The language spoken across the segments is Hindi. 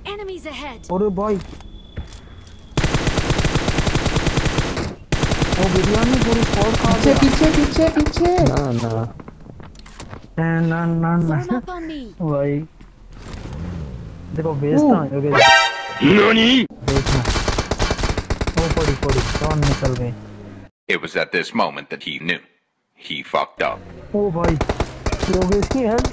Enemies ahead. अरे भाई वो बिरयानी पूरी स्क्वाड खा पीछे गया। पीछे पीछे पीछे। ना ना ना ना Form up on me. भाई देखो बेचता हूँ ओके नानी देखना वो पड़ी पड़ी कौन निकल गए। It was at this moment that he knew. He fucked up. ओ भाई योगेश की हेल्थ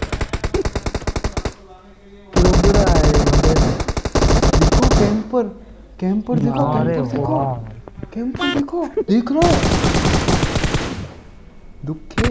लग रहा है देखो कैंपर कैंपर देखो अरे कैंपर देखो वाह कैंपर देखो देख रहा दुखे।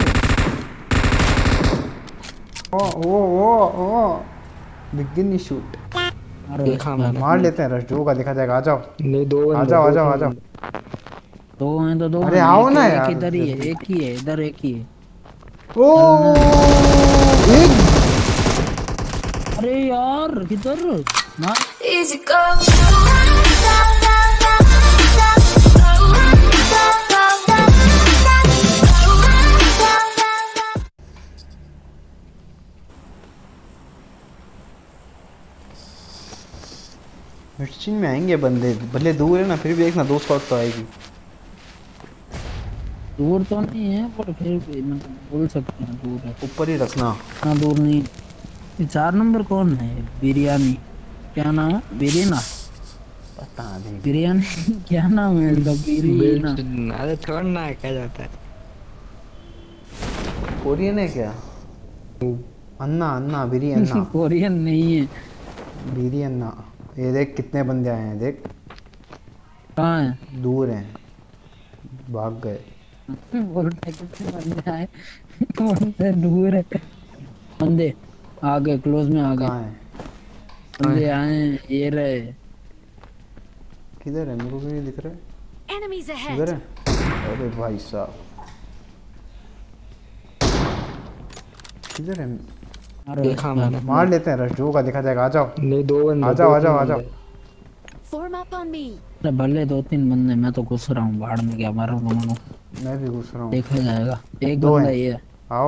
ओ बिगिन शूट देखा मैंने मार लेते हैं। रश दो का देखा जाएगा। आ जाओ नहीं दो आ जाओ आ जाओ आ जाओ। दो हैं तो दो अरे हैं, आओ एक- ना एक यार, इधर ही है जल्दी। एक ही है इधर एक ही है। ओ एक अरे यार किधर मार Easy go. मिर्चिन में आएंगे बंदे भले दूर है ना फिर भी देखना 2 स्क्वाड तो आएगी। दूर तो नहीं है पर फिर भी मतलब बोल सकते हैं दूर है ऊपर ही रखना। इतना दूर नहीं। ये 4 नंबर कौन है बिरयानी क्या नाम है बिरियाना पता नहीं। बिरयानी क्या नाम है इसका बिरयाना अरे छोड़ना है क्या जाता है। कोरियन है क्या? अन्ना अन्ना बिरी अन्ना कोरियन नहीं है। बिरी अन्ना। ये देख कितने बंदे आए हैं देख। कहाँ है दूर हैं भाग गए। बोलते कितने बंदे आए बोलते दूर है बंदे आ गए क्लोज में आ गए कहाँ है? बंदे आए ये रहे किधर है? मेरे को भी नहीं दिख रहा है। Enemies इधर ahead. है। अरे भाई साहब किधर है? अरे देखा मैंने मार लेते हैं। रश दो का देखा जाएगा। आ जाओ नहीं दो बंदे आ जाओ आ जाओ आ जाओ। Form up on me. अरे भले 2-3 बंदे मैं तो घुस रहा हूँ बाढ़ में क्या मारूं तुमको मैं भी घुस रहा हूँ। देखा जाएगा एक दो बंदा हैं। ये है आओ।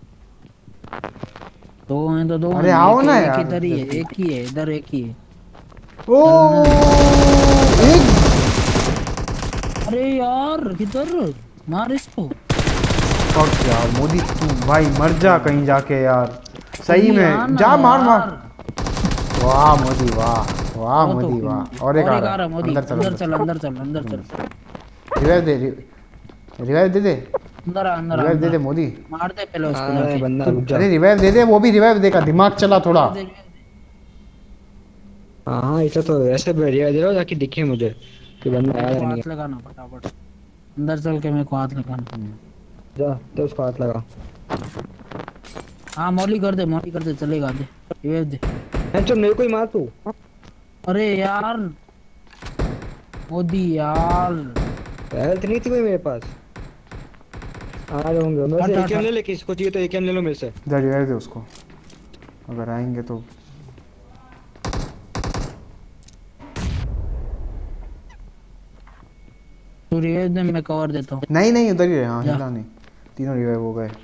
दो हैं तो दो अरे हैं, आओ एक- ना एक यार, इधर ही है जल्दी। एक ही है इधर एक ही है ओ एक अरे यार किधर मार इसको फक यार मोदी तू भाई मर जा कहीं जाके यार। सही अभी आ में ना जा मार मार। यार। वाह मोदी वाह वाह वो तो मोदी वाह। और एक आ रहा है। मोदी अंदर चलो अंदर चल अंदर चल अंदर चल रिवाइव दे रिवाइव दे दे अंदर आ, अंदर आ, रिवाइव दे अंदर दे आ। मोदी। मार दे पहले उसको अरे जाके बंदा रुक जा। अरे रिवाइव दे दे वो भी रिवाइव देगा। दिमाग चला थोड़ा। हाँ ऐसा तो ऐसे बढ़िया दे रहा जाके दिखे मुझे कि बंदा आया मेरे को नहीं हाथ लगाना फटाफट अंदर चल के मेरे को हाथ लगाना है। जा तो उसको हाथ लगा। हाँ मौली कर दे चलेगा दे रिवाइव दे चल मेरे को ही मार तू। अरे यार मोदी यार हेल्थ नहीं थी भाई मेरे पास। आ जाऊंगा मेरे से हट, एकेएम हट। ले ले किसको चाहिए तो एकेएम ले लो मेरे से। जा रिवाइव दे उसको अगर आएंगे तो। तू रिवाइव दे मैं कवर देता हूँ नहीं नहीं उधर ही है। हाँ जा। हिला नहीं। तीनों रिवाइव हो गए।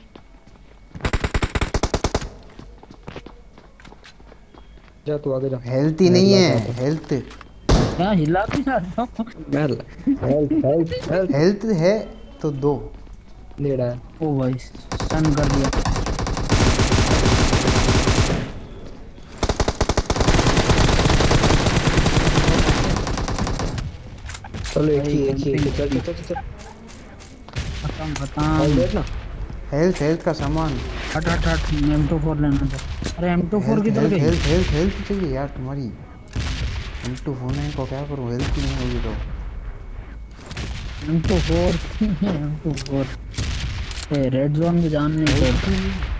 जा तू आगे जा। हेल्थ ही नहीं है हेल्थ। क्या हिला भी जा रहा हूँ मैं हेल्थ हेल्थ है तो दो। ले रहा है। ओ भाई स्टन कर दिया चलो एक ही चल चल चल खत्म और खत्म देख ना। हेल्थ का सामान। हट हट हट M24 लेना था अरे M24 किधर गई हेल्थ चाहिए यार तुम्हारी। M249 को क्या करूँ? हेल्थ ही नहीं होगी तो। M24 ए रेड जोन में जान नहीं पड़ता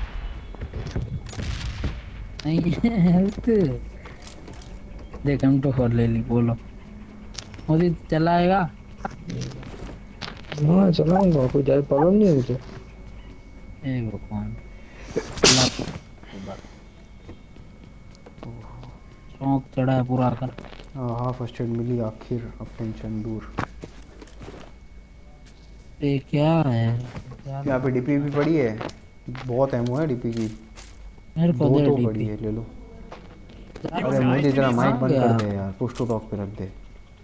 नहीं हेल्थ देख M24 ले ली बोलो मोदी चलाएगा हाँ चलाऊंगा कोई ज्यादा प्रॉब्लम नहीं है मुझे। ए भगवान शौक चढ़ा है पूरा कर हाँ फर्स्ट एड मिली आखिर। अब टेंशन दूर। ये क्या है यहाँ पे डीपी भी पड़ी है। बहुत एमओ है डीपी की। मेरे को दो दे तो डीपी पड़ी है ले लो। अरे मोदी जरा माइक बंद कर दे यार, पुश टू टॉक पे रख दे।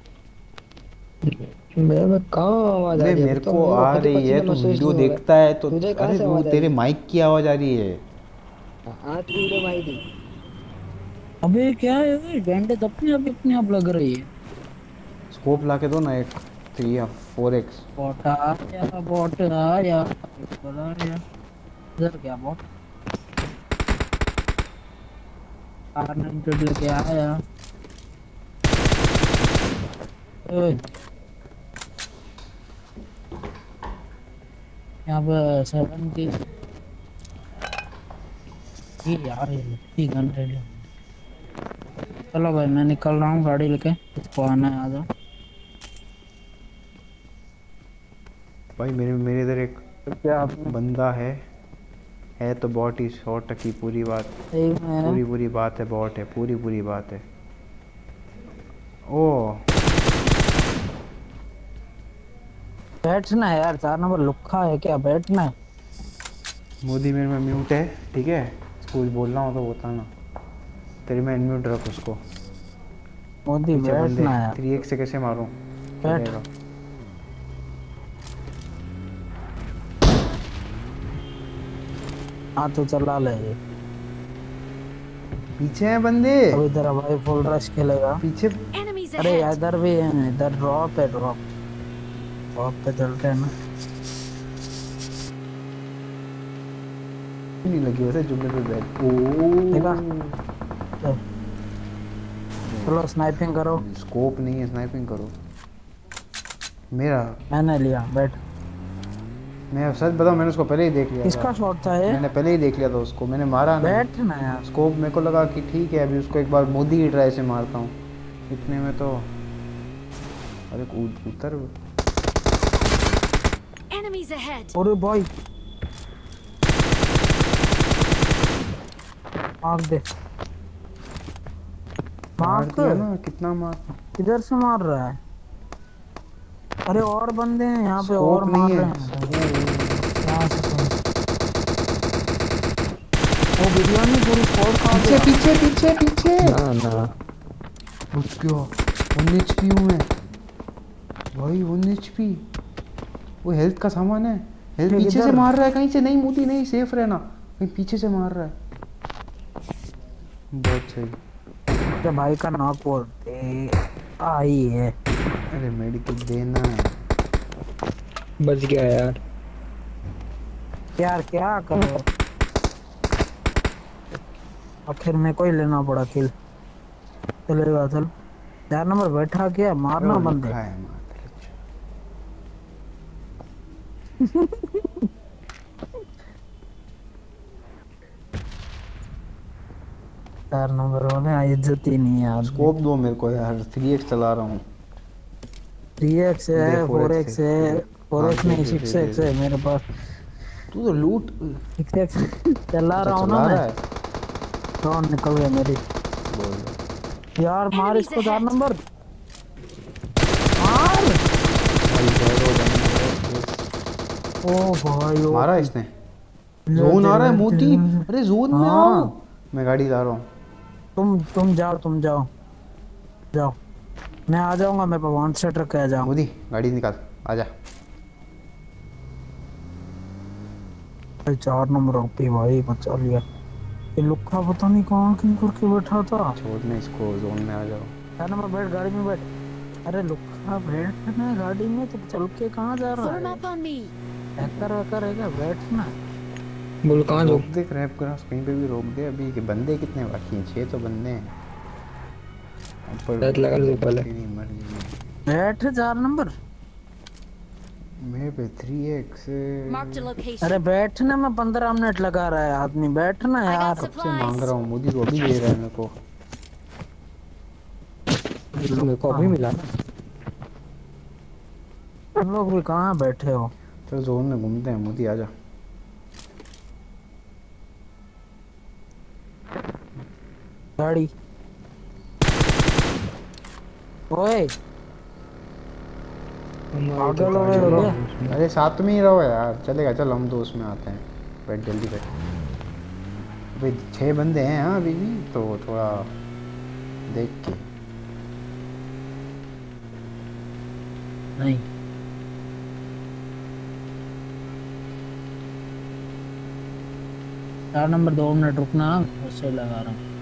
मैं कहाँ आवाज आ अबे रही है? मेरे तो को मेरे आ पति रही पति है, का तू मैसेज वीडियो नहीं हो रहा। देखता है तो। तुझे कहाँ अरे से वो आवाज आ तेरे रही माइक की आवाज आ रही है। है? आज की वीडियो में आई थी। अबे क्या है, बैंडेज अपने आप लग रही है। स्कोप ला के दो ना एक 3 या 4x। बॉट आया, बॉट आया, बॉट आया। इधर क्या बॉट? कार 9 लेके आया। ओए, यहाँ पे 70 ये यार, ये लट्टी गन ले लो। चलो भाई, मैं निकल रहा हूँ गाड़ी लेके, इसको आना है, आ जाओ। भाई मेरे मेरे इधर एक क्या आपने बंदा है तो बॉट ही, 100 की पूरी बात। सही में पूरी बात है, बॉट है, पूरी बात है। ओ बैठना है यार, 4 नंबर लुक्खा है क्या? बैठना है। मोदी मेरे में म्यूट है, ठीक है? कुछ बोलना हो तो बताना। तेरी में अनम्यूट रख उसको। मोदी पीछे बंदे बैठना है यार। 3x से कैसे मारूं? बैठ। चलेगा। हाँ तो चला ले ये। पीछे हैं बंदे, अभी तेरा भाई फुल रश खेलेगा। पीछे। Enemies अरे ahead. इधर भी है, इधर ड्रॉप है, ड्रॉप पे चलते हैं ना। नहीं लगी वैसे जुमले पे बैठ। देखा? ओ चलो स्नाइपिंग करो। स्कोप नहीं है, स्नाइपिंग करो। मेरा मैंने लिया, बैठ। मैं सच बताऊं, मैंने उसको पहले ही देख लिया किसका था। शॉट था ये? मैंने पहले ही देख लिया था उसको, मैंने मारा नहीं। बैठना यार। स्कोप मेरे को लगा कि ठीक है, अभी उसको एक बार मोदी की ट्राई से मारता हूँ। इतने में तो अरे उतर। Enemies ahead. अरे भाई मार दे, मार मार दिया ना, कितना मार। किधर से मार रहा है? अरे और बंदे हैं यहाँ पे, और स्कोप मार नहीं रहे है। हैं। यहाँ से सुन, वो बिरयानी पूरी फोड़ खा पीछे गया। पीछे पीछे पीछे। ना ना रुक गया। 1 HP हूँ मैं भाई, 1 HP। वो हेल्थ का सामान है। हेल्थ ये पीछे से किधर? मार रहा है कहीं से। नहीं मोदी नहीं, सेफ रहना। कहीं पीछे से मार रहा है। बहुत सही। क्या भाई का नाक बोल दे आई है। अरे मेडिकल देना। बच गया यार। यार क्या करो, आखिर में कोई लेना पड़ा किल। चलेगा चल। 4 नंबर बैठा क्या, मारना बंद है। है मार। 4 नंबर वाले इज्जत ही नहीं है आज। स्कोप दो मेरे को यार, 3x चला रहा हूँ। 3x है, दे, 4x है, 4x हाँ, नहीं दे, दे, 6x दे, है मेरे पास। तू तो लूट 6x चला रहा हूँ ना चला मैं। रहा है। कौन निकल गया मेरी? बोल यार मार Enemies इसको, 4 ahead. नंबर मार। ओ भाई ओ मारा इसने। ले जोन दे, आ रहा है ले मोदी। दे। अरे जोन में हाँ। आओ। मैं गाड़ी ला रहा हूँ। तुम जाओ जाओ। मैं आ जाऊंगा, मैं भगवान से ट्रक आ जाऊँ। मोदी गाड़ी निकाल, आजा। 4 नंबर ओपी भाई, बचा लिया। ये लुक्का पता नहीं कहाँ क्यों करके बैठा था। छोड़ने इसको, जोन में आ जाओ। 4 नंबर बैठ, गाड़ी में बैठ। अरे लुक्का बैठना गाड़ी में, तो चल के कहाँ जा रहा Form है? up on me. हैकर वैकर है क्या? बैठना। बोल कहाँ रोक जाऊँ? दे क्रैप क्रॉस, कहीं पे भी रोक दे। अभी के बंदे कितने बाकी हैं? 6 तो बंदे हैं। ऊपर शायद लगा लो पहले। तेरी मर्जी है। बैठ 4 नंबर। मेरे पे 3x Marked a location. अरे बैठना में 15 मिनट लगा रहा है आदमी, बैठना I got यार। से मांग supplies. रहा हूँ। मोदी को अभी दे रहा है मेरे को। मेरे को अभी मिला ना। तुम लोग भी कहाँ बैठे हो? चलो जोन में घूमते हैं। मोदी आजा। गाड़ी ओए पागल हो गए हो क्या? अरे साथ में ही रहो यार, चलेगा। चल हम तो उसमें आते हैं। बैठ जल्दी बैठ। भाई 6 बंदे हैं हाँ अभी भी, तो थोड़ा देख के। नहीं 4 नंबर 2 मिनट रुकना, उससे लगा रहा हूँ,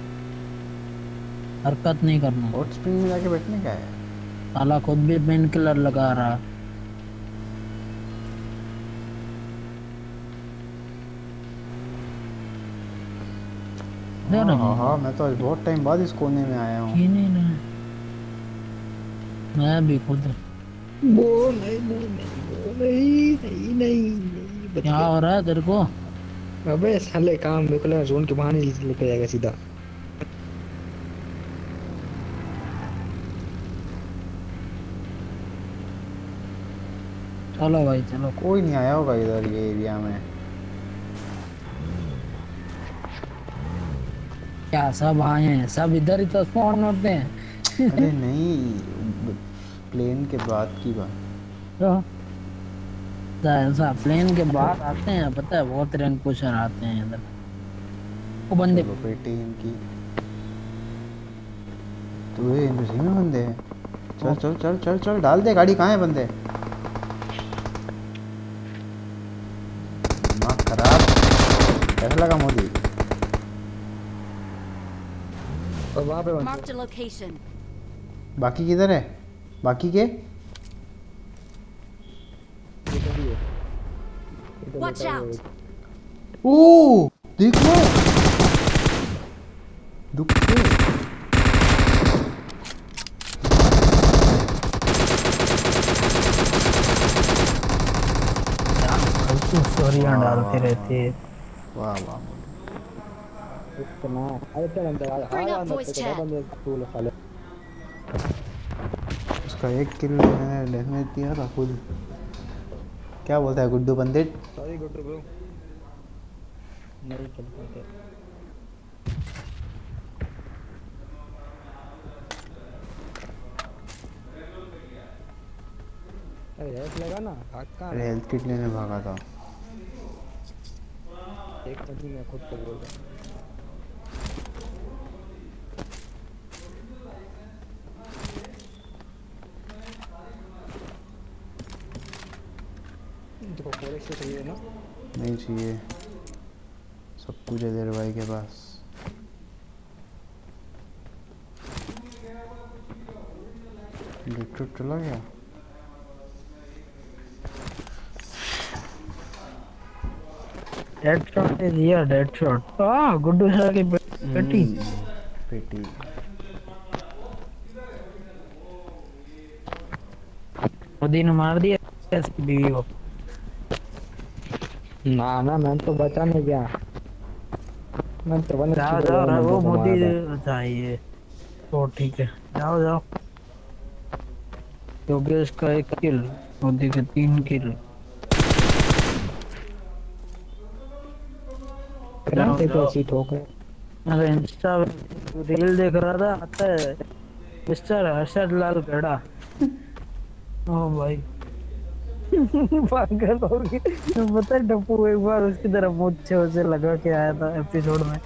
हरकत नहीं करना। हॉट स्प्रिंग में जाके बैठने का है। साला खुद भी पेन किलर लगा रहा। हाँ, मैं तो आज बहुत टाइम बाद इस कोने में आया हूँ। नहीं मैं भी खुद। वो नहीं नहीं नहीं नहीं नहीं नहीं नहीं क्या हो रहा है तेरे को? अबे साले काम निकला, जोन के बहाने लेके जाएगा सीधा। चलो भाई चलो। कोई नहीं आया होगा इधर ये एरिया में। क्या सब आए हैं? सब इधर ही तो स्पॉन होते हैं। अरे नहीं, प्लेन के बाद की बात। तो ऐसा प्लेन के बाद आते हैं, पता है बहुत रैंक पुशर आते हैं इधर। वो बंदे चलो बेटी इनकी तो ये इनमें में बंदे हैं। चल चल चल चल चल डाल दे गाड़ी। कहाँ है बंदे? दिमाग खराब। कैसा लगा मोदी? और वहाँ पे Marked a location. बाकी किधर है? बाकी के Watch out. ओ देखो दुख से। स्टोरियां डालते रहते हैं। वाह वाह। इतना अरे चल अंदर आ Bring up अंदर voice तो chat. बंदे तू साले। उसका एक किल मैंने डैमेज दिया था खुद। क्या बोलता है Guddu Pandit? Sorry good bro, नहीं चल पाते। अरे हेल्थ लगा ना, भाग कहाँ अरे हेल्थ किट लेने भागा था। एक मिनट में मैं खुद को बोल रहा हूँ। देखो फोरेक्स तो चाहिए ना? नहीं चाहिए, सब कुछ है तेरे भाई के पास। गिफ्ट चला गया। डेड शॉट है दिया, डेड शॉट। हाँ गुड्डू सर की बेटी। पेटी मोदी ने मार दिया इसकी बीवी को। ना ना मैं तो बचा नहीं गया, मैं तो वन जाओ जाओ रघु मोदी चाहिए तो ठीक है। जाओ जाओ, योगेश का 1 किल, मोदी के 3 किल। क्रांति को ऐसी ठोक है। अरे इंस्टा रील देख रहा था, आता है मिस्टर हर्षद लाल गड़ा। ओ भाई पागल हो गई। पता है टप्पू एक बार उसकी तरफ मुझे उसे लगा के आया था एपिसोड में।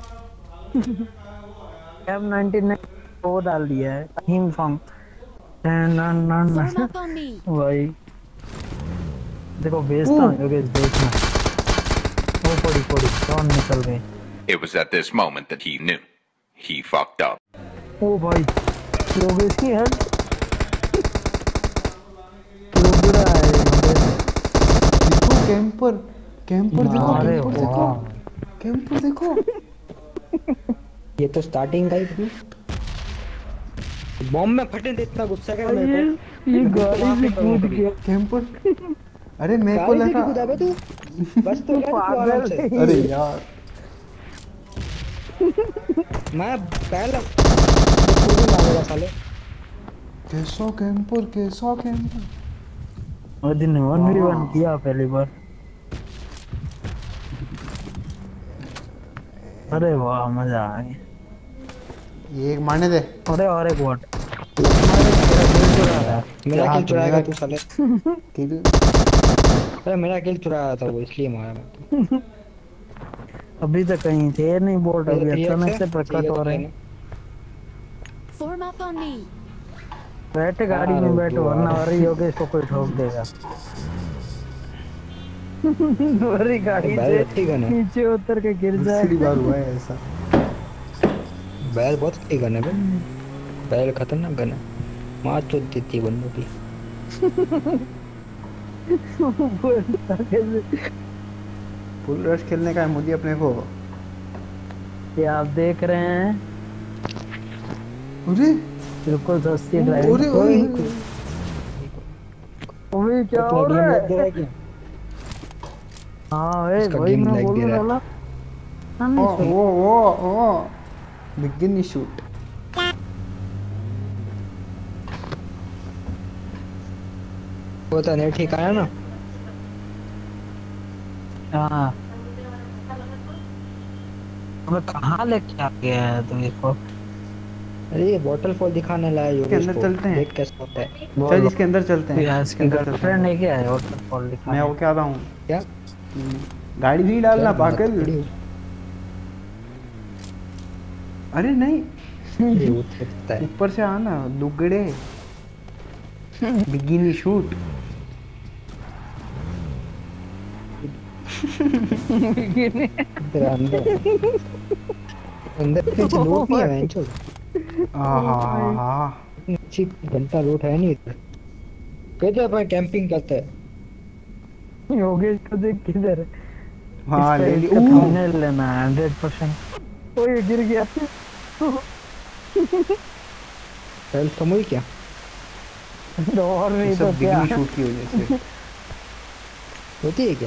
M99 वो डाल दिया है theme song. Form up on me. भाई देखो भेजता हूँ योगेश, देखना। वो पड़ी कौन निकल गई। It was at this moment that he knew. He fucked up. ओ भाई योगेश की हेड देखो कैंपर कैंपर देखो अरे कैंपर देखो वाह। कैंपर देखो। ये तो स्टार्टिंग का ही बॉम्ब में फटे थे, इतना गुस्सा कर मेरे को। ये गाड़ी से कूद गया। कैंपर अरे मेरे को गाड़ी से लगा। कूदा बे तू, बस तो क्या तू आराम से। अरे यार मैं पहले पूरी मारेगा साले। कैसा कैंपर। और दिन 1v1 किया पहली बार। अरे वाह मजा आ गया। ये एक मारने दे। अरे और एक वॉट मेरा किल चुराएगा तू साले। किल अरे मेरा किल चुराया था वो, इसलिए मारा मैं। अभी तक कहीं थे नहीं बोर्ड, अभी ये अचानक है, से प्रकट हो रहे हैं। Form up on me. बैठे गाड़ी में बैठो वरना और योगेश को कोई ठोक देगा। तुम्हारी गाड़ी बैल से ठीक है ना? नीचे उतर के गिर दूसरी बार जाए। हुआ है ऐसा। बैल बहुत अच्छी गन है भाई, बैल खतरनाक गन है, मार तो देती है बंदों की। फुल रश खेलने का है मुझे अपने को। ये आप देख रहे हैं अरे बिल्कुल सस्ती अरे ड्राइविंग। ओए ओए क्या हो अपना रहा गेम लग गया है? है क्या? हाँ ए इसका वही गेम मैं लग बोलने गया है। वाला। हाँ, ओ नहीं सुन- ओ बिगिन शूट। वो तो नहीं ठीक आया ना। हाँ हमें कहाँ लेके आ गया है तुम इसको? अरे ये वाटरफॉल दिखाने लाया योगेश अंदर को, चलते हैं। देख कैसा होता है। चल इसके अंदर चलते हैं। यार इसके इसकी अंदर चलते गर्लफ्रेंड हैं। है क्या है वाटरफॉल दिखा? मैं वो क्या रहा हूँ। क्या गाड़ी नहीं डालना चल, पागल। खड़ी हो। अरे नहीं ये उठ सकता है। ऊपर से आना दुगड़े। Begin shoot. तेरा अंदर अंदर कुछ लूट नहीं है वेंचर। आहा अच्छी घंटा लूट है नहीं इधर। कहते अपन कैंपिंग करते हैं। योगेश को देख किधर है? हाँ ले ली। थंबनेल लेना है 100%। ओ ये गिर गया। हेल्थ कम हुई क्या? तो और ये नहीं तो सब क्या? बिगिन शूट की वजह से। होती है क्या?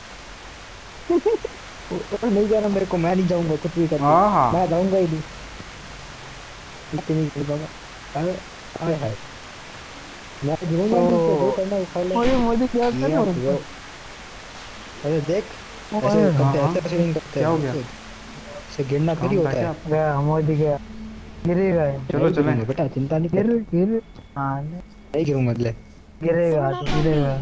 नहीं जाना मेरे को, मैं नहीं जाऊंगा कुछ भी करके। हाँ। मैं जाऊंगा ही नहीं, इतनी नहीं कर पाऊंगा। अरे अरे हाय मैं गिरूंगा नहीं तो जो करना है उठा ले। ओए मुझे क्या ये करना आप जो- अरे देख ऐसे ओए, करते हाँ। ऐसे स्विमिंग करते क्या हो हैं। गया? ऐसे गिरना थोड़ी होता है। गया मोदी गया। गिरेगा ये। चलो नहीं चलें। गिरूंगा बेटा, चिंता नहीं गिर कर। गिर हाँ नहीं गिरूंगा ले। गिरेगा तो गिरेगा।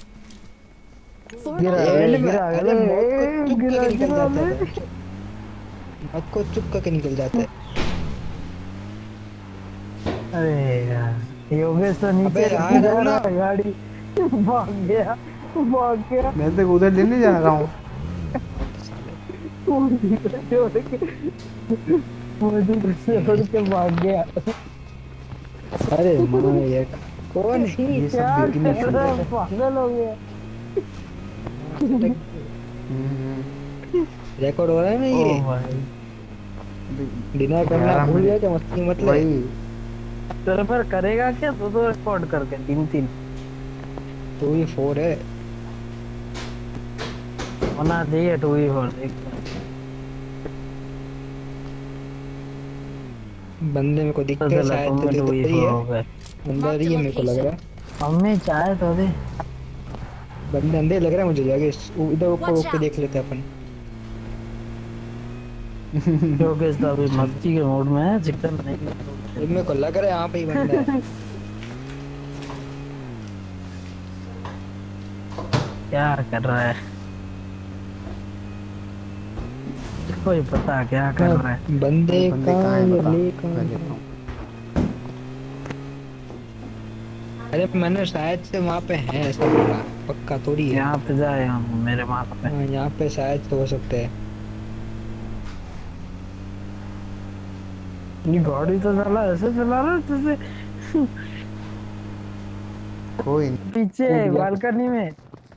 Form गिरा up. गिरा एंड में गिरा अरे मौत को चुप गिरा करके निकल गिरा जाता ले। है। मौत को चुप करके निकल जाता है। अरे यार योगेश तो नीचे अबे यार, लेके जा रुक ना। रहा है गाड़ी। भाग गया भाग गया। मैं तो उधर लेने जा रहा हूँ। मोदी को छोड़ के भाग गया। अरे माँ ये कौन है? ये सब क्या बिगिन कर शूट रहा है। है? पागल हो गया। रिकॉर्ड हो रहा है ना ओ ये। भाई डिनर करना 11 भूल गया मिनट। क्या? मस्ती मत ले। वही सर्वर करेगा क्या? दो रिकॉर्ड करके 3-3 तो ये 4 है। होना चाहिए 2v4। बंदे मेरे को दिखते हैं चला शायद, तुम तो में इधर ही 2v4 है। हो गए। अंदर ही है मेरे को लग रहा है। मम्मी चाय तो दे। बंदे अंदर लग रहा है मुझे जाके। इधर ऊपर Watch ऊपर out. देख लेते हैं अपन। योगेश तो अभी मस्ती के मूड में है। चिकन नहीं ये मेरे को लग रहा है यहाँ पे ही बंदा है। क्या कर रहा है? कोई पता क्या कर रहा है? बंदे बंदे का कहाँ है बता। ले कर का। लेता हूँ। अरे मैंने शायद से वहाँ पे है ऐसा बोला, पक्का थोड़ी है। यहाँ पे जाए हम मेरे माथा पे। हाँ, यहाँ पे शायद से हो सकते हैं। ये गाड़ी तो चला ऐसे चला रहा है जैसे कोई नहीं। पीछे कूद गया। बालकनी में।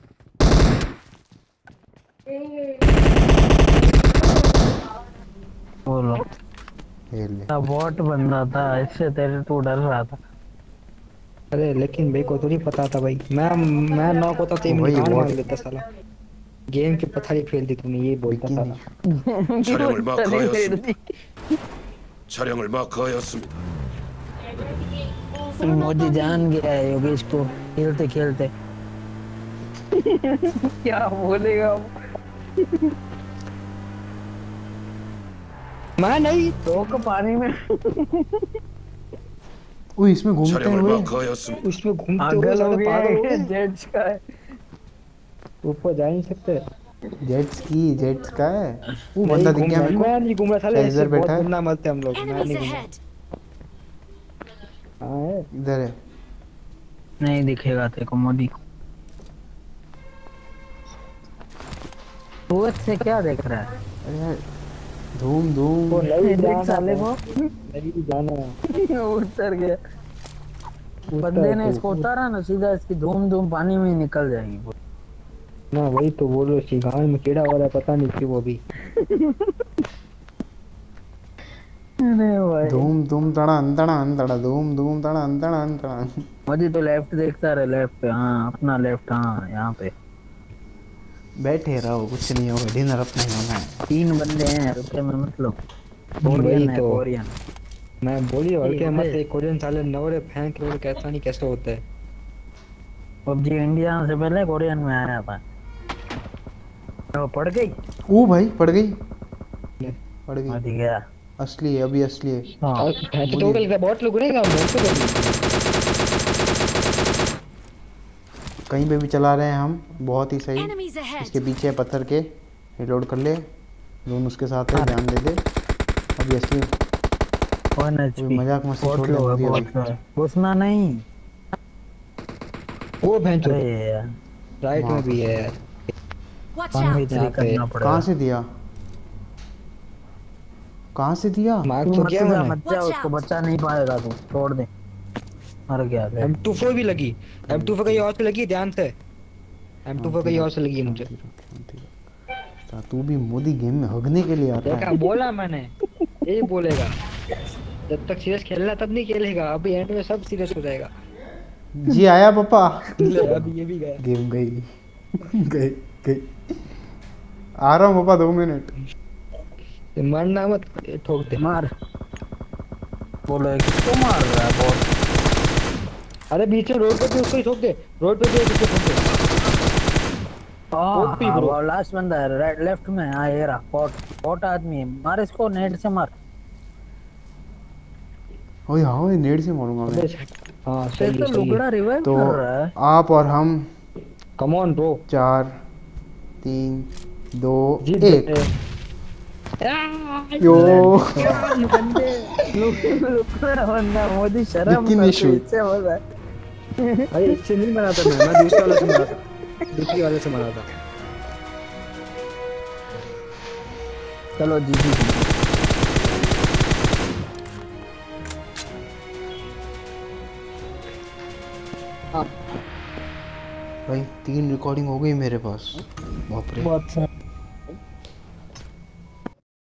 बोलो ये ले। बॉट बंदा था इससे तेरे तू डर रहा था। अरे लेकिन भाई को थोड़ी पता था भाई। मैं नॉक होता तो वही इम्तिहान वो- मार लेता साला। गेम की पथारी फेल दी तूने, ये बोलता बिगिन साला। 촬영을 마크하였습니다. तेरी 촬영을 마크하였습니다. मोदी जान गया है योगेश को खेलते खेलते। क्या बोलेगा वो? मैं नहीं। तो को पानी में ओ इसमें घूमते 촬영을 हुए 마크하였습니다. उसमें घूमते हुए पागल हो साले गया पागल हो है। गए। जेट्स का है। ऊपर जा नहीं सकते। जेट्स का है। वो नहीं बंदा दिख घूम गया रहा- मेरे को। मैं नहीं घूम रहा साले। शायद ऐसे इधर बहुत बैठा है। बंदा मरते हम लोग। मैं Enemies नहीं घूमा। ahead. कहाँ है? इधर है। नहीं दिखेगा तेरे को मोदी। तू से क्या देख रहा है? अरे यार धूम धूम। वो नहीं देख जाना साले को। नहीं जाना। उतर गया। बंदे ने इसको उतारा ना सीधा, इसकी धूम धूम पानी में ही निकल जाएगी वो। ना वही तो बोलो, गाँव में कीड़ा वाला पता नहीं क्यों अभी। अरे भाई धूम धूम तड़ा अंतड़ा अंतड़ा धूम धूम तड़ा अंतड़ा अंतड़ा। मुझे तो लेफ्ट देखता रहे, लेफ्ट पे। हाँ अपना लेफ्ट, हाँ यहाँ पे बैठे रहो, कुछ नहीं होगा, डिनर अपना ही होना है। 3 बंदे हैं, रुके में मतलब। वही कोरियन है, तो। कोरियन। मैं बोली हल्के मत, ये- एक कोरियन साले नवरे फेंक के कैसा नहीं कैसा होता है। पबजी इंडिया से पहले कोरियन में आया था। वो पड़ गई। ओ भाई पड़ गई, पड़ गई। मर गया। असली है, अभी असली है। हाँ और भैंस तो कल बहुत लोग रहेगा मैं तो कहीं पे भी चला रहे हैं हम, बहुत ही सही। Enemies ahead. इसके पीछे है पत्थर के, रिलोड कर ले। जोन उसके साथ है, ध्यान दे दे। अभी असली वन एचपी। मजाक मस्ती छोड़ दे, बहुत अभी लो अभी। है। घुसना नहीं। वो भैंस अरे यार राइट में भी है यार। Watch 1v3 out. करना पड़ेगा। कहाँ से दिया, कहाँ से दिया? मार्क तू तो मत किया जा, मैंने। मत जा, Watch उसको out. बचा नहीं पाएगा तू, छोड़ दे। मर गया था। M24 भी लगी, M24 कहीं और से लगी, ध्यान से। M24 कहीं और से लगी है मुझे। तू भी मोदी गेम में हगने के लिए आता देखा है। बोला मैंने, यही बोलेगा। जब तक सीरियस खेलना तब नहीं खेलेगा, अभी एंड में सब सीरियस हो जाएगा। जी आया पापा। ले अभी ये भी गया। गेम गई गई गई। आ रहा हूँ पापा, 2 मिनट। मरना मत, ठोक दे। मार। बोलो ये किसको मार रहा है बहुत? अरे बीच में रोड पे भी उसको ही ठोक दे, रोड पे भी एक उसको ठोक दे। OP bro. वो लास्ट बंदा है, राइट लेफ्ट में। हाँ ये रहा पॉट आदमी है। मार इसको, नेट से मार। ओए हाँ, ओए नेट से मारूंगा मैं। हाँ ये सही तो है, सही है। लुगड़ा रिवाइव तो कर रहा है। आप और हम कम ऑन ब्रो। 4 3 2 जीत 1 गए। यो। लुगड़ा बंदा मोदी शर्म लेकिन कर, ये shoot। इससे हो रहा है। अरे इससे नहीं मरा था मैं दूसरे वाले से मरा था, दूसरी वाले से मरा था। चलो जीजी। भाई 3 रिकॉर्डिंग हो गई मेरे पास, बाप रे। बहुत